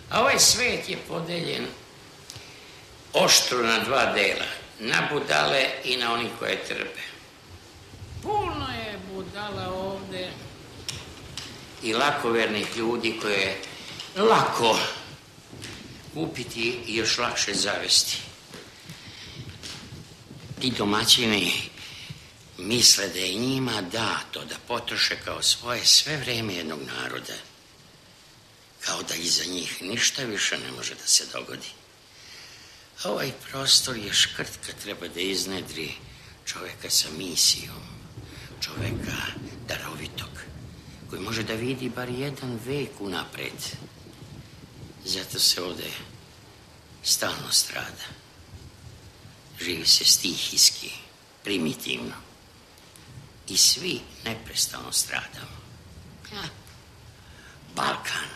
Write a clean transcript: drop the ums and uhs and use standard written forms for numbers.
A ovaj svet je podeljen oštro na dva dela. Na budale i na oni koje trpe. Puno je budala ovde i lakovernih ljudi koje je lako kupiti i još lakše zavesti. Ti domaćini misle da je njima dato da potroše kao svoje sve vreme jednog naroda. Kao da iza njih ništa više ne može da se dogodi. A ovaj prostor je škrt kad treba da iznedri čoveka sa misijom, čoveka darovitog, koji može da vidi bar jedan vek unapred. Zato se ovde stalno strada. Živi se stihijski, primitivno. I svi neprestano stradamo. Balkan.